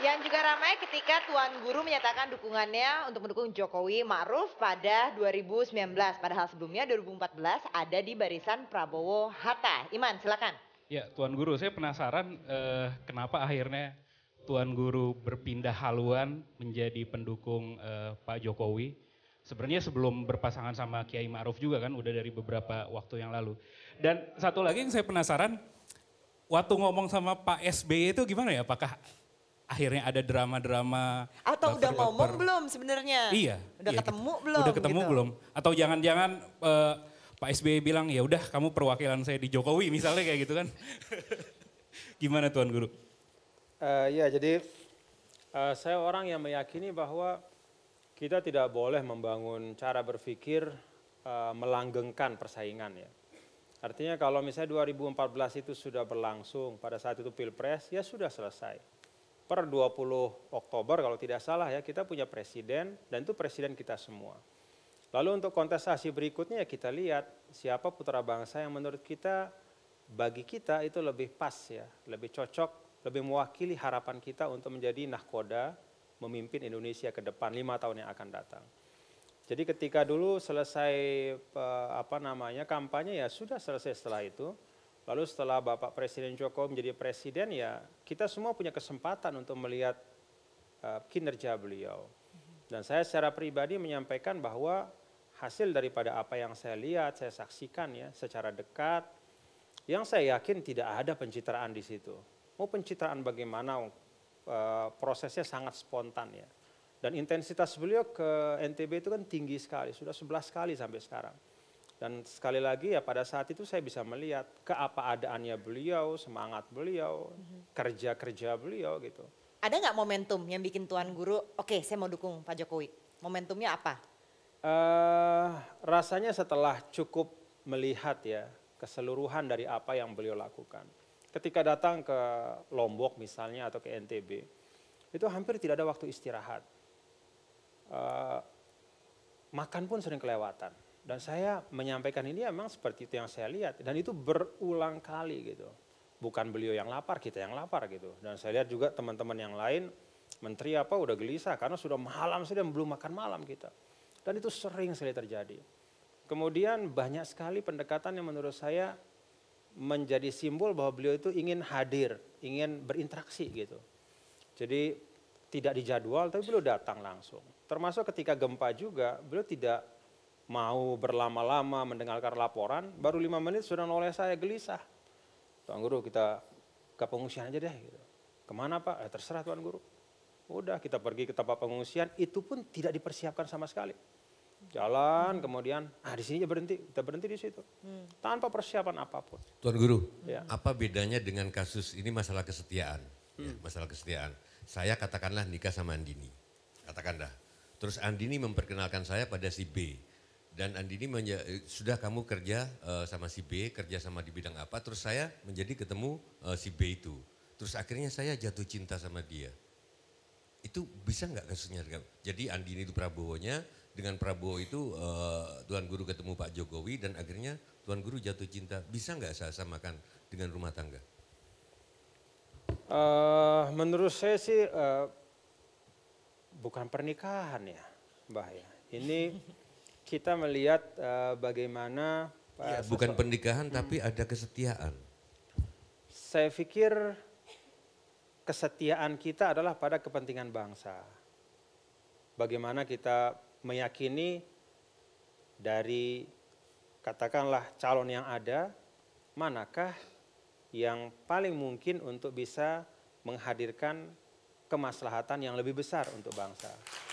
Yang juga ramai ketika Tuan Guru menyatakan dukungannya untuk mendukung Jokowi Ma'ruf pada 2019. Padahal sebelumnya 2014 ada di barisan Prabowo Hatta. Iman, silakan. Ya, Tuan Guru, saya penasaran kenapa akhirnya Tuan Guru berpindah haluan menjadi pendukung Pak Jokowi. Sebenarnya sebelum berpasangan sama Kiai Ma'ruf juga kan, udah dari beberapa waktu yang lalu. Dan satu lagi yang saya penasaran, waktu ngomong sama Pak SBY itu gimana ya? Apakah akhirnya ada drama-drama? Atau udah ngomong belum sebenarnya? Iya. Udah iya, ketemu belum? Udah ketemu gitu. belum? Atau jangan-jangan Pak SBY bilang ya udah kamu perwakilan saya di Jokowi misalnya kayak gitu kan? Gimana Tuan Guru? Ya jadi saya orang yang meyakini bahwa kita tidak boleh membangun cara berpikir melanggengkan persaingan ya. Artinya kalau misalnya 2014 itu sudah berlangsung, pada saat itu Pilpres, ya sudah selesai. Per 20 Oktober kalau tidak salah ya, kita punya presiden dan itu presiden kita semua. Lalu untuk kontestasi berikutnya ya kita lihat siapa putra bangsa yang menurut kita, bagi kita itu lebih pas ya, lebih cocok, lebih mewakili harapan kita untuk menjadi nahkoda, memimpin Indonesia ke depan 5 tahun yang akan datang. Jadi ketika dulu selesai kampanye ya sudah selesai setelah itu. Lalu setelah Bapak Presiden Jokowi menjadi presiden ya kita semua punya kesempatan untuk melihat kinerja beliau. Dan saya secara pribadi menyampaikan bahwa hasil daripada apa yang saya lihat, saya saksikan ya secara dekat, yang saya yakin tidak ada pencitraan di situ. Mau pencitraan bagaimana, prosesnya sangat spontan ya. Dan intensitas beliau ke NTB itu kan tinggi sekali, sudah 11 kali sampai sekarang. Dan sekali lagi ya pada saat itu saya bisa melihat keapa-adaannya beliau, semangat beliau, kerja-kerja beliau gitu. Ada nggak momentum yang bikin Tuan Guru, oke saya mau dukung Pak Jokowi. Momentumnya apa? Rasanya setelah cukup melihat ya keseluruhan dari apa yang beliau lakukan. Ketika datang ke Lombok misalnya atau ke NTB, itu hampir tidak ada waktu istirahat. Makan pun sering kelewatan. Dan saya menyampaikan ini memang seperti itu yang saya lihat. Dan itu berulang kali gitu. Bukan beliau yang lapar, kita yang lapar gitu. Dan saya lihat juga teman-teman yang lain, menteri apa udah gelisah karena sudah malam sudah belum makan malam kita. Dan itu sering sekali terjadi. Kemudian banyak sekali pendekatan yang menurut saya menjadi simbol bahwa beliau itu ingin hadir, ingin berinteraksi gitu. Jadi tidak dijadwal tapi beliau datang langsung. Termasuk ketika gempa juga beliau tidak mau berlama-lama mendengarkan laporan, baru 5 menit sudah noleh saya gelisah. Tuan Guru kita ke pengungsian aja deh. Gitu. Kemana Pak? Terserah Tuan Guru. Udah kita pergi ke tempat pengungsian, itu pun tidak dipersiapkan sama sekali. Jalan kemudian, di sini berhenti, kita berhenti di situ. Tanpa persiapan apapun. Tuan Guru, Ya. apa bedanya dengan kasus ini masalah kesetiaan? Ya, masalah kesetiaan. Saya katakanlah nikah sama Andini, katakanlah. Terus Andini memperkenalkan saya pada si B. Dan Andini sudah kamu kerja sama si B, kerja sama di bidang apa, terus saya menjadi ketemu si B itu. Terus akhirnya saya jatuh cinta sama dia. Itu bisa nggak kasusnya? Jadi Andini itu Prabowo-nya, dengan Prabowo itu Tuan Guru ketemu Pak Jokowi dan akhirnya Tuan Guru jatuh cinta. Bisa nggak saya samakan dengan rumah tangga? Menurut saya sih bukan pernikahan ya Mbah ya. Ini kita melihat bagaimana Ya, bukan pernikahan tapi ada kesetiaan. Saya pikir kesetiaan kita adalah pada kepentingan bangsa. Bagaimana kita meyakini dari katakanlah calon yang ada, manakah yang paling mungkin untuk bisa menghadirkan kemaslahatan yang lebih besar untuk bangsa.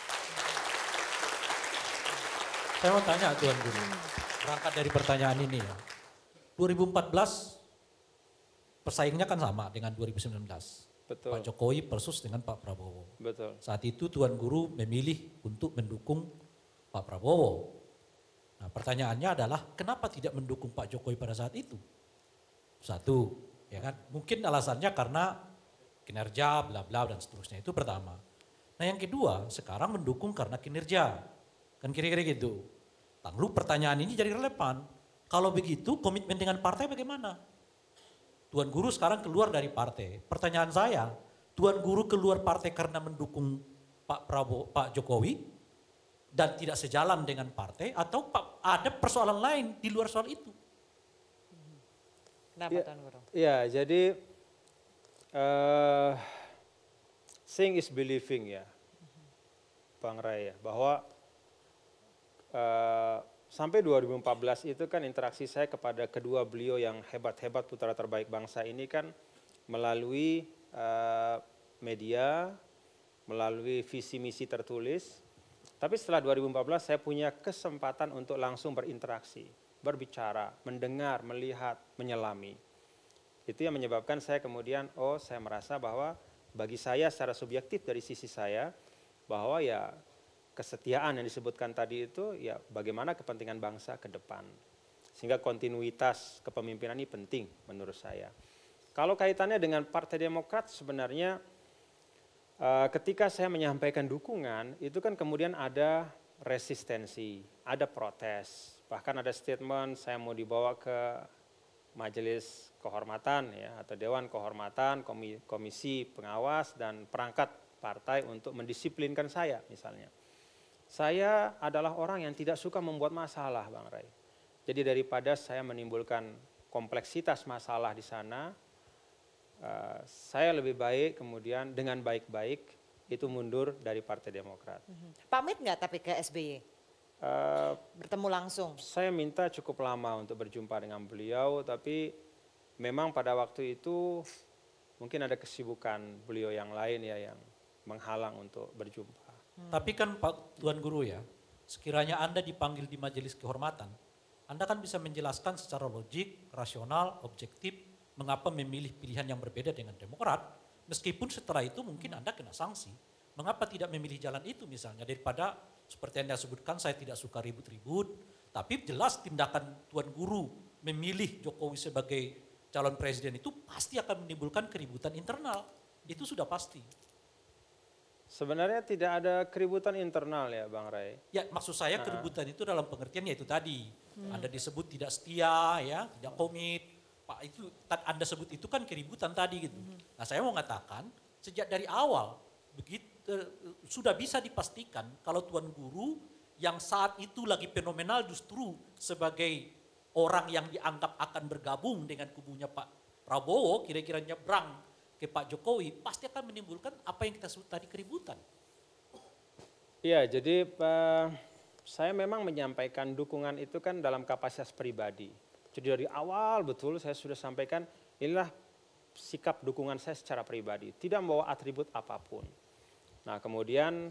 Saya mau tanya Tuan Guru, berangkat dari pertanyaan ini ya. 2014 persaingnya kan sama dengan 2019. Betul. Pak Jokowi versus dengan Pak Prabowo. Betul. Saat itu Tuan Guru memilih untuk mendukung Pak Prabowo. Nah pertanyaannya adalah kenapa tidak mendukung Pak Jokowi pada saat itu? Satu, ya kan? Mungkin alasannya karena kinerja, bla bla dan seterusnya, itu pertama. Nah yang kedua, sekarang mendukung karena kinerja. Kan kira-kira gitu. Lalu pertanyaan ini jadi relevan. Kalau begitu komitmen dengan partai bagaimana? Tuan Guru sekarang keluar dari partai. Pertanyaan saya, Tuan Guru keluar partai karena mendukung Pak Jokowi dan tidak sejalan dengan partai, atau ada persoalan lain di luar soal itu? Kenapa Tuan Guru? Ya, jadi seeing is believing ya, Bang Ray ya, bahwa sampai 2014 itu kan interaksi saya kepada kedua beliau yang hebat-hebat putra terbaik bangsa ini kan melalui media, melalui visi misi tertulis. Tapi setelah 2014 saya punya kesempatan untuk langsung berinteraksi, berbicara, mendengar, melihat, menyelami. Itu yang menyebabkan saya kemudian, saya merasa bahwa bagi saya secara subjektif dari sisi saya, bahwa ya kesetiaan yang disebutkan tadi itu ya bagaimana kepentingan bangsa ke depan. Sehingga kontinuitas kepemimpinan ini penting menurut saya. Kalau kaitannya dengan Partai Demokrat sebenarnya ketika saya menyampaikan dukungan itu kan kemudian ada resistensi, ada protes. Bahkan ada statement saya mau dibawa ke Majelis Kehormatan ya atau Dewan Kehormatan, Komisi Pengawas dan perangkat partai untuk mendisiplinkan saya misalnya. Saya adalah orang yang tidak suka membuat masalah, Bang Ray. Jadi daripada saya menimbulkan kompleksitas masalah di sana, saya lebih baik kemudian dengan baik-baik itu mundur dari Partai Demokrat. Pamit nggak tapi ke SBY? Bertemu langsung? Saya minta cukup lama untuk berjumpa dengan beliau, tapi memang pada waktu itu mungkin ada kesibukan beliau yang lain ya yang menghalang untuk berjumpa. Tapi kan Pak Tuan Guru ya, sekiranya Anda dipanggil di Majelis Kehormatan, Anda kan bisa menjelaskan secara logik, rasional, objektif, mengapa memilih pilihan yang berbeda dengan Demokrat, meskipun setelah itu mungkin Anda kena sanksi. Mengapa tidak memilih jalan itu misalnya, daripada seperti yang Anda sebutkan, saya tidak suka ribut-ribut, tapi jelas tindakan Tuan Guru memilih Jokowi sebagai calon presiden itu pasti akan menimbulkan keributan internal, itu sudah pasti. Sebenarnya tidak ada keributan internal ya Bang Ray. Ya maksud saya keributan itu dalam pengertiannya itu tadi. Anda disebut tidak setia, ya, tidak komit. Pak itu Anda sebut itu kan keributan tadi gitu. Nah saya mau mengatakan sejak dari awal begitu sudah bisa dipastikan kalau Tuan Guru yang saat itu lagi fenomenal justru sebagai orang yang dianggap akan bergabung dengan kubunya Pak Prabowo, kira-kira nyebrang ke Pak Jokowi, pasti akan menimbulkan apa yang kita sebut tadi keributan. Iya, jadi saya memang menyampaikan dukungan itu kan dalam kapasitas pribadi. Jadi dari awal betul saya sudah sampaikan inilah sikap dukungan saya secara pribadi, tidak membawa atribut apapun. Nah kemudian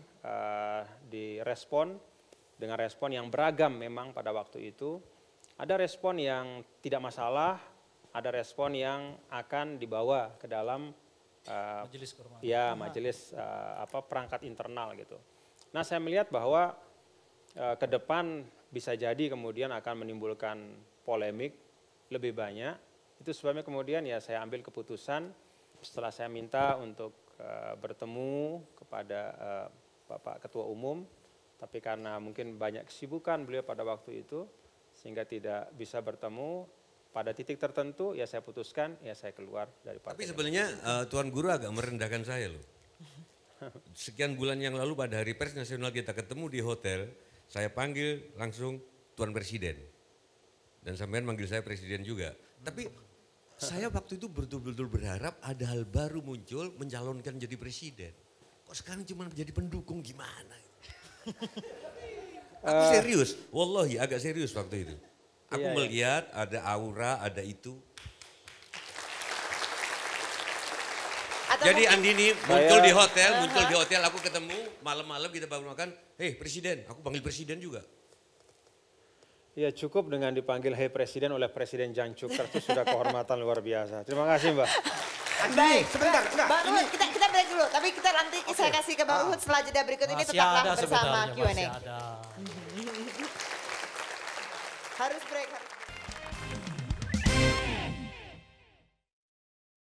direspon dengan respon yang beragam memang pada waktu itu. Ada respon yang tidak masalah, ada respon yang akan dibawa ke dalam Majelis Kehormatan. ya majelis perangkat internal gitu. Nah saya melihat bahwa ke depan bisa jadi kemudian akan menimbulkan polemik lebih banyak. Itu sebabnya kemudian ya saya ambil keputusan setelah saya minta untuk bertemu kepada Bapak Ketua Umum, tapi karena mungkin banyak kesibukan beliau pada waktu itu sehingga tidak bisa bertemu. Pada titik tertentu ya saya putuskan ya saya keluar dari partai. Tapi sebenarnya Tuan Guru agak merendahkan saya loh. Sekian bulan yang lalu pada Hari Pers Nasional kita ketemu di hotel, saya panggil langsung Tuan Presiden. Dan sampean manggil saya Presiden juga. Tapi saya waktu itu betul-betul berharap ada hal baru muncul mencalonkan jadi Presiden. Kok sekarang cuma menjadi pendukung gimana? Aku serius, wallahi agak serius waktu itu. Aku melihat ada aura, ada itu. Atau Jadi mungkin Andini muncul di hotel, aku ketemu malam-malam kita bangun makan, hei Presiden, aku panggil Presiden juga. Ya cukup dengan dipanggil Hei Presiden oleh Presiden Jan Cukter itu sudah kehormatan luar biasa. Terima kasih Mbak. baik. Sebentar, enggak. Bang Ruhut, kita break dulu. Tapi kita nanti saya kasih ke Bang Ruhut setelah jeda berikut ini Masih tetaplah ada bersama sebenarnya, Q&A. masih ada. Harus break.